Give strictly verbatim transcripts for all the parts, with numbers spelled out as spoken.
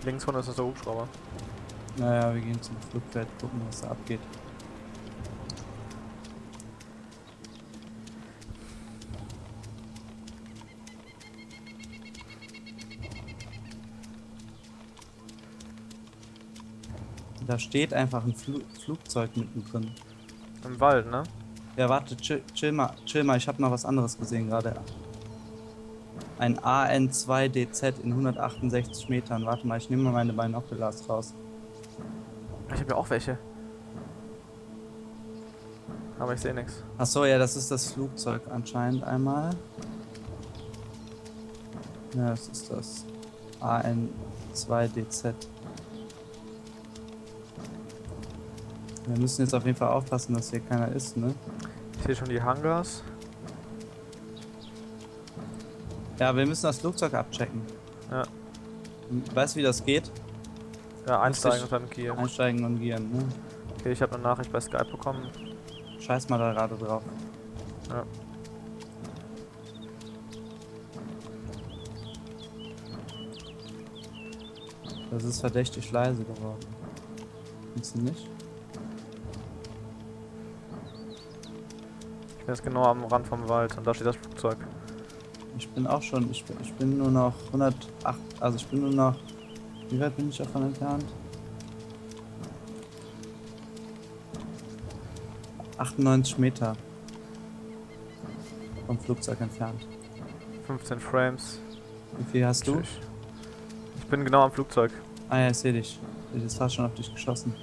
Links von uns ist der Hubschrauber. Naja, wir gehen zum Flugfeld, gucken, was da abgeht. Da steht einfach ein Fl Flugzeug mittendrin. Im Wald, ne? Ja, warte, chill, chill mal, chill mal, ich habe noch was anderes gesehen gerade. Ein A N zwei D Z in hundertachtundsechzig Metern. Warte mal, ich nehme mal meine Binoculars raus. Ich habe ja auch welche. Aber ich sehe nichts. Achso, ja, das ist das Flugzeug anscheinend einmal. Ja, das ist das A N zwei D Z. Wir müssen jetzt auf jeden Fall aufpassen, dass hier keiner ist, ne? Ich sehe schon die Hangars. Ja, wir müssen das Flugzeug abchecken. Ja. Weißt du, wie das geht? Ja, einsteigen Lustig. und dann Kiel. Einsteigen und gehen, ne? Okay, ich habe eine Nachricht bei Skype bekommen. Scheiß mal da gerade drauf. Ja. Das ist verdächtig leise geworden. Findest du nicht? Ich bin jetzt genau am Rand vom Wald und da steht das Flugzeug. Ich bin auch schon, ich bin, ich bin nur noch hundertacht, also ich bin nur noch, wie weit bin ich davon entfernt? achtundneunzig Meter vom Flugzeug entfernt. fünfzehn Frames. Wie viel hast du? Ich, ich bin genau am Flugzeug. Ah ja, ich sehe dich. Ich ist fast schon auf dich geschossen.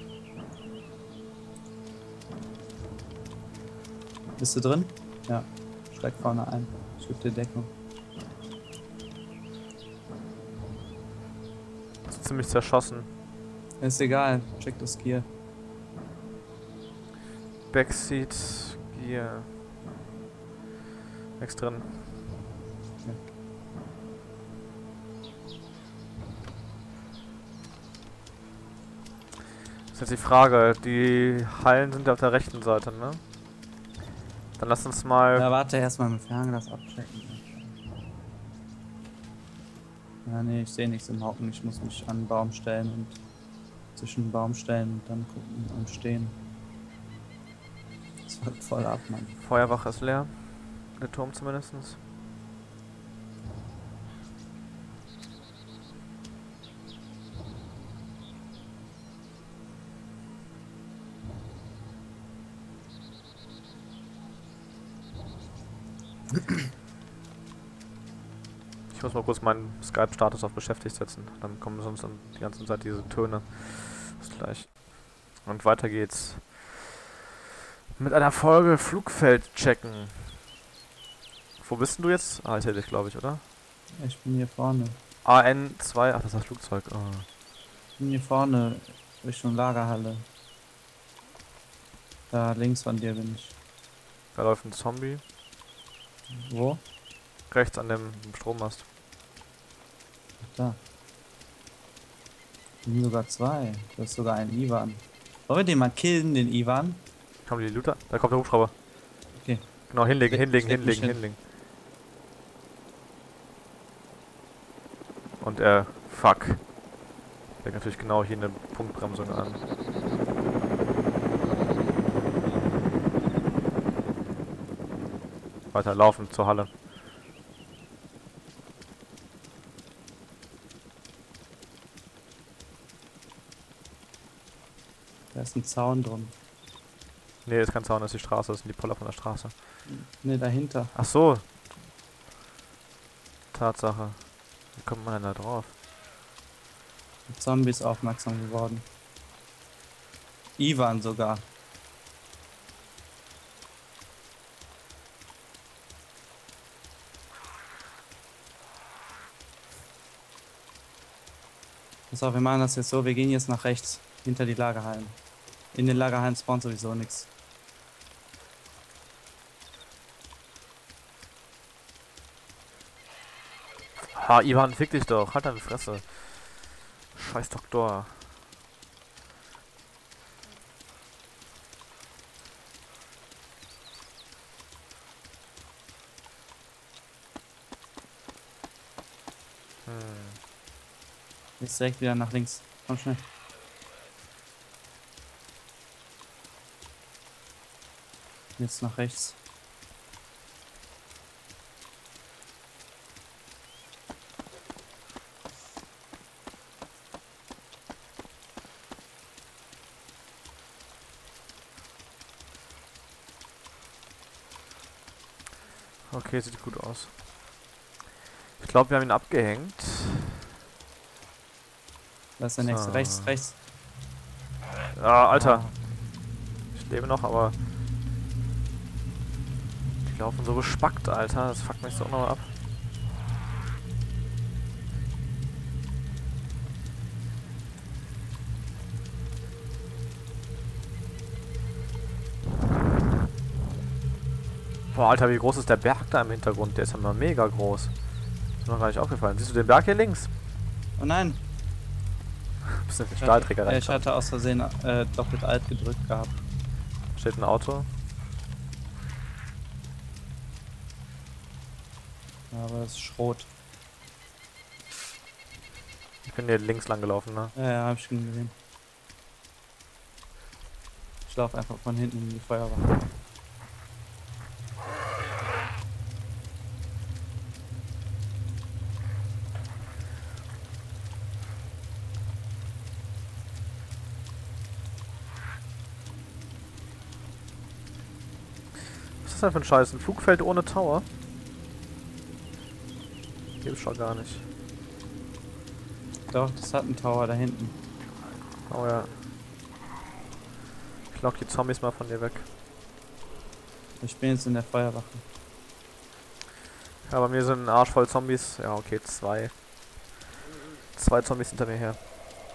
Bist du drin? Ja. Steig vorne ein. Ich gebe dir Deckung. Ist ziemlich zerschossen. Ist egal. Check das Gear. Backseat, Gear. Nichts drin. Ja. Das ist jetzt die Frage. Die Hallen sind ja auf der rechten Seite, ne? Dann lass uns mal... Ja, warte erstmal mit Fernglas abchecken. Ja, nee, ich sehe nichts im Haken. Ich muss mich an den Baum stellen und zwischen den Baum stellen und dann gucken und stehen. Das fuckt voll ab, Mann. Feuerwache ist leer. Der Turm zumindest. Ich muss mal kurz meinen Skype-Status auf beschäftigt setzen. Dann kommen sonst die ganze Zeit diese Töne. Bis gleich. Und weiter geht's. Mit einer Folge Flugfeld checken. Wo bist denn du jetzt? Ah, ich sehe dich, glaube ich, oder? Ich bin hier vorne. A N zwei, ach, das ist das Flugzeug. Oh. Ich bin hier vorne Richtung Lagerhalle. Da links von dir bin ich. Da läuft ein Zombie. Wo? Rechts an dem Strommast. Da. Da sind sogar zwei. Da ist sogar ein Ivan. Wollen wir den mal killen, den Ivan? Kommen die Looter? Da kommt der Hubschrauber. Okay. Genau, hinlegen, Steck- hinlegen, steck mich hinlegen, hin. hinlegen. Und er, fuck. Legt natürlich genau hier eine Punktbremsung an. Weiter laufen zur Halle. Da ist ein Zaun drum. Ne, das ist kein Zaun, das ist die Straße, das sind die Poller von der Straße. Ne, dahinter. Ach so. Tatsache. Wie kommt man denn da drauf? Die Zombies aufmerksam geworden. Ivan sogar. Pass auf, wir machen das jetzt so, wir gehen jetzt nach rechts, hinter die Lagerhallen. In den Lagerhallen spawnt sowieso nichts. Ha, Ivan, fick dich doch. Halt deine Fresse. Scheiß Doktor. Hm. Jetzt direkt wieder nach links. Komm schnell. Jetzt nach rechts. Okay, sieht gut aus. Ich glaube, wir haben ihn abgehängt. Da ist der nächste. So. Rechts, rechts. Ah, Alter. Ah. Ich lebe noch, aber... Die laufen so gespackt, Alter. Das fuckt mich so noch ab. Boah, Alter, wie groß ist der Berg da im Hintergrund? Der ist ja mal mega groß. Ist mir noch gar nicht aufgefallen. Siehst du den Berg hier links? Oh nein. Bist du mit dem Stahlträger Ja, ich reingekommen? hatte aus Versehen äh, doppelt alt gedrückt gehabt. Steht ein Auto. Ja, aber das ist Schrot. Ich bin hier links lang gelaufen, ne? Ja, ja, hab ich schon gesehen. Ich laufe einfach von hinten in die Feuerwache. Was ist das denn für ein Scheiß? Ein Flugfeld ohne Tower? Gibt's schon gar nicht. Doch, das hat einen Tower da hinten. Oh ja. Ich lock die Zombies mal von dir weg. Ich bin jetzt in der Feuerwache. Ja, bei mir sind ein Arsch voll Zombies. Ja, okay, zwei. Zwei Zombies hinter mir her.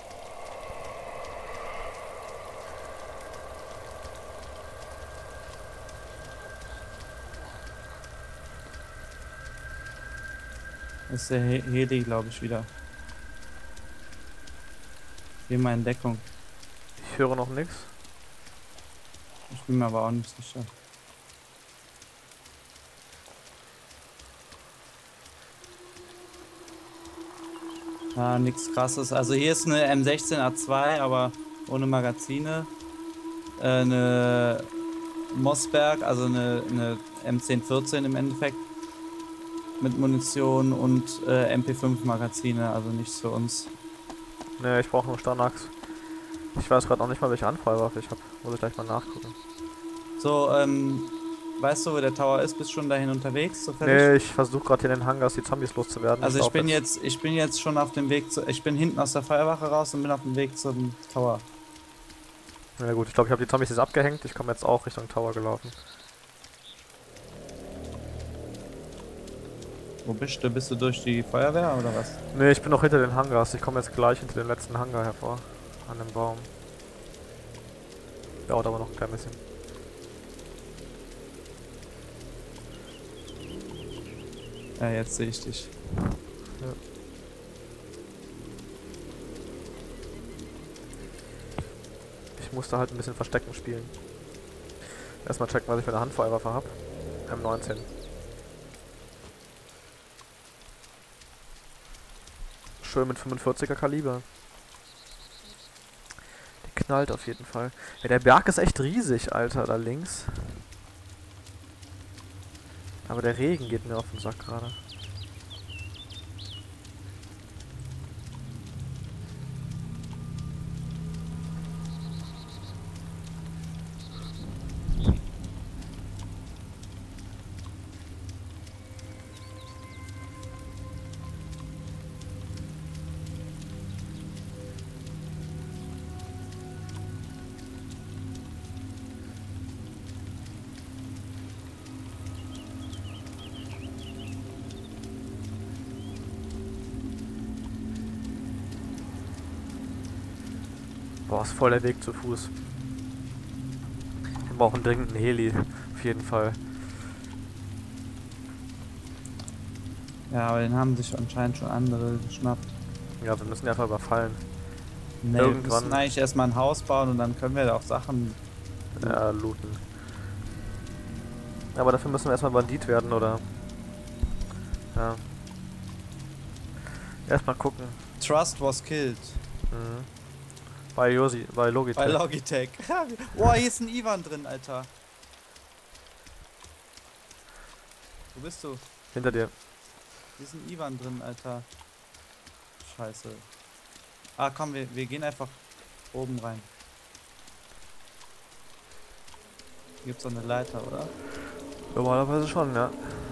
Das ist der He Heli, glaube ich, wieder. Geh mal in Deckung. Ich höre noch nichts. Ich bin mir aber auch nicht sicher. Ja, nichts krasses. Also hier ist eine M sechzehn A zwei, aber ohne Magazine. Äh, eine Mossberg, also eine, eine M zehn vierzehn im Endeffekt. Mit Munition und äh, M P fünf Magazine, also nichts für uns. Ne, ich brauche nur Stanax. Ich weiß gerade noch nicht mal, welche Anfallwaffe ich habe. Muss ich gleich mal nachgucken. So, ähm, weißt du, wo der Tower ist? Bist schon dahin unterwegs? Zufällig? Ne, ich versuche gerade hier in den Hangars die Zombies loszuwerden. Also ich lauf bin jetzt, ich bin jetzt schon auf dem Weg zu, ich bin hinten aus der Feuerwache raus und bin auf dem Weg zum Tower. Na gut, ich glaube, ich habe die Zombies jetzt abgehängt. Ich komme jetzt auch Richtung Tower gelaufen. Wo bist du? Bist du durch die Feuerwehr oder was? Ne, ich bin noch hinter den Hangars. Ich komme jetzt gleich hinter den letzten Hangar hervor. An dem Baum. Dauert aber noch ein klein bisschen. Ja, jetzt sehe ich dich. Ja. Ich musste halt ein bisschen Verstecken spielen. Erstmal checken, was ich für eine Handfeuerwaffe habe. M neunzehn. Schön mit fünfundvierziger Kaliber. Die knallt auf jeden Fall. Ja, der Berg ist echt riesig, Alter, da links. Aber der Regen geht mir auf den Sack gerade. Boah, ist voll der Weg zu Fuß. Wir brauchen dringend einen Heli. Auf jeden Fall. Ja, aber den haben sich anscheinend schon andere geschnappt. Ja, wir müssen die einfach überfallen. Nee, Irgendwann- wir müssen eigentlich erstmal ein Haus bauen und dann können wir da auch Sachen. Ja, looten. Aber dafür müssen wir erstmal Bandit werden, oder? Ja. Erstmal gucken. Trust was killed. Mhm. Bei Josi, bei Logitech. Bei Logitech. Boah, hier ist ein Ivan drin, Alter. Wo bist du? Hinter dir. Hier ist ein Ivan drin, Alter. Scheiße. Ah, komm, wir, wir gehen einfach oben rein. Hier gibt's doch eine Leiter, oder? Normalerweise schon, ja.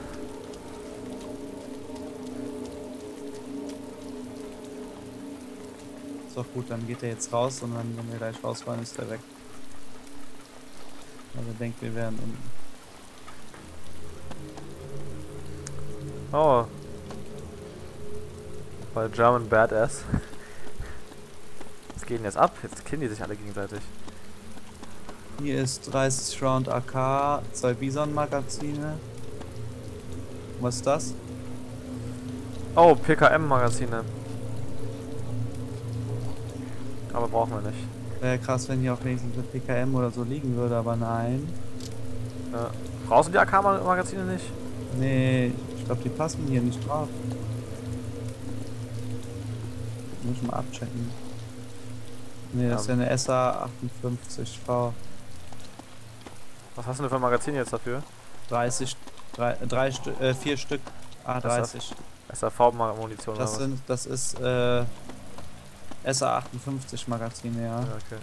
Ist doch gut, dann geht er jetzt raus und dann, wenn wir gleich raus wollen, ist er weg. Also denkt, wir wären unten. Oh. Bei German Badass. Was geht denn jetzt ab? Jetzt killen die sich alle gegenseitig. Hier ist dreißig Round A K, zwei Bison-Magazine. Was ist das? Oh, P K M-Magazine. Aber brauchen wir nicht. Wäre krass, wenn hier auch wenigstens eine P K M oder so liegen würde, aber nein. Ja. Brauchst du die A K-Magazine nicht? Nee, ich glaube, die passen hier nicht drauf. Muss ich mal abchecken. Nee, das ist ja eine S A achtundfünfzig V. Was hast du denn für ein Magazin jetzt dafür? dreißig, drei, drei Stü äh, vier Stück A dreißig. S A V-Munition oder Das was? sind, das ist äh, S A achtundfünfzig Magazine, ja. Ja, okay.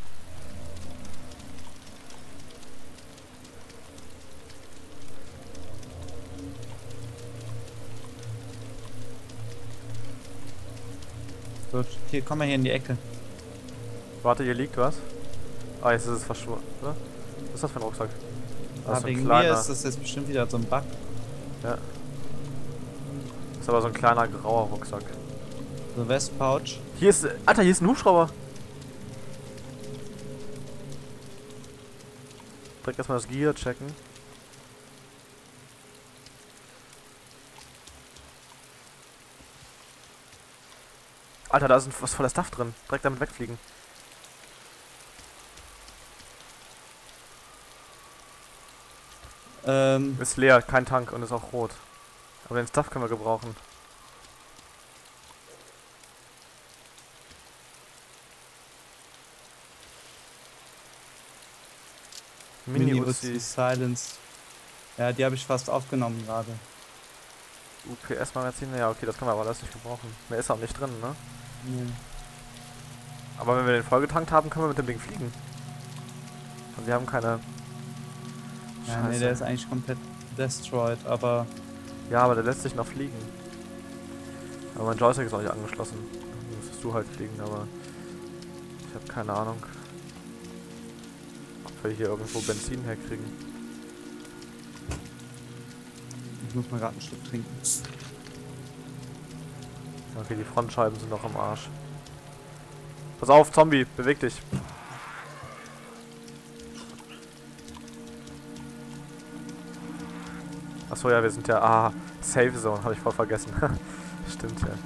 Gut, hier, komm mal hier in die Ecke. Warte, hier liegt was. Ah, jetzt ist es verschwunden, oder? Was ist das für ein Rucksack? Das Ah, ist so ein wegen kleiner. mir ist das jetzt bestimmt wieder so ein Bug. Ja. Das ist aber so ein kleiner grauer Rucksack. So Westpouch. Hier ist. Alter, hier ist ein Hubschrauber! Direkt erstmal das Gear checken. Alter, da ist ein, was voller Stuff drin. Direkt damit wegfliegen. Ähm, Ist leer, kein Tank und ist auch rot. Aber den Stuff können wir gebrauchen. Mini-Uzi. Silence. Ja, die habe ich fast aufgenommen gerade. U P S-Magazine, ja okay, das können wir aber alles nicht gebrauchen. Mehr ist auch nicht drin, ne? Nee. Aber wenn wir den vollgetankt haben, können wir mit dem Ding fliegen. Und wir haben keine... Ja, nee, der ist eigentlich komplett destroyed, aber... Ja, aber der lässt sich noch fliegen. Aber mein Joystick ist auch nicht angeschlossen. Dann müsstest du halt fliegen, aber... Ich habe keine Ahnung. Ob wir hier irgendwo Benzin herkriegen. Ich muss mal gerade ein Stück trinken. Okay, die Frontscheiben sind noch im Arsch. Pass auf, Zombie, beweg dich. Achso, ja, wir sind ja... Ah, Safe Zone, habe ich voll vergessen. Stimmt ja.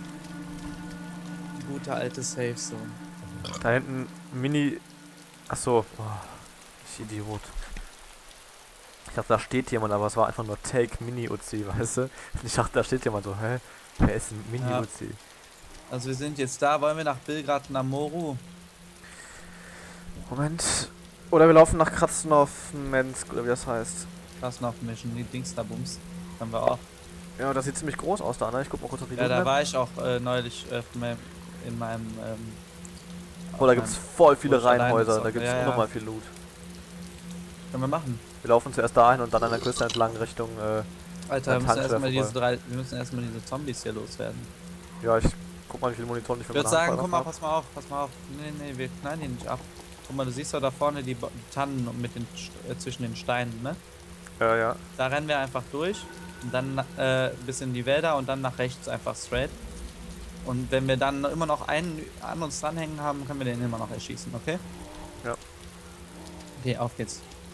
Gute alte Safe Zone. Da hinten Mini... Achso. Oh, ich Idiot. Ich dachte, da steht jemand, aber es war einfach nur Take Mini-Uzi, weißt du? Ich dachte, da steht jemand so, hä? Wer ist ein Mini-Uzi? Ja. Also wir sind jetzt da, wollen wir nach Belgrad Namoru? Moment. Oder wir laufen nach Krasnov-Mensk, oder wie das heißt. Krasnov Mission, die Dings da Bums. Haben wir auch. Ja, das sieht ziemlich groß aus da, ne? Ich guck mal kurz auf die Ja, da Route. war ich auch äh, neulich äh, in meinem... In meinem ähm, Oh, da gibt's voll viele wo ich alleine Reihenhäuser, da zocke. gibt's Ja, ja. unnormal viel Loot. Können wir machen. Wir laufen zuerst da ein und dann an der Küste entlang Richtung, äh, Alter, wir Ja, müssen erstmal vorbei. diese drei... Wir müssen erstmal diese Zombies hier loswerden. ja, ich guck mal, wie viel Munition ich für Ich würde meine sagen, Handfeuer guck mal, hab. pass mal auf, pass mal auf. Nee, nee, wir knallen die nicht ab. Guck mal, du siehst doch da vorne die, Ba- die Tannen mit den St- äh, zwischen den Steinen, ne? Ja, ja. Da rennen wir einfach durch und dann äh, bis in die Wälder und dann nach rechts einfach straight. Und wenn wir dann immer noch einen an uns dranhängen haben, können wir den immer noch erschießen, okay? Ja. Okay, auf geht's.